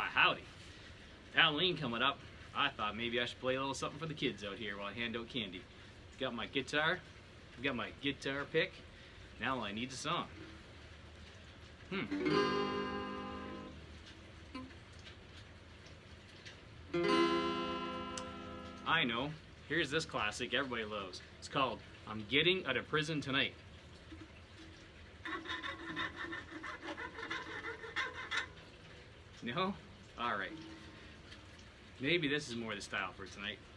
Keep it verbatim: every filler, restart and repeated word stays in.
Why, howdy. With Halloween coming up, I thought maybe I should play a little something for the kids out here while I hand out candy. Got my guitar, got my guitar pick. Now all I need is a song. Hmm. I know. Here's this classic everybody loves. It's called I'm Getting Out of Prison Tonight. No? Alright. Maybe this is more the style for tonight.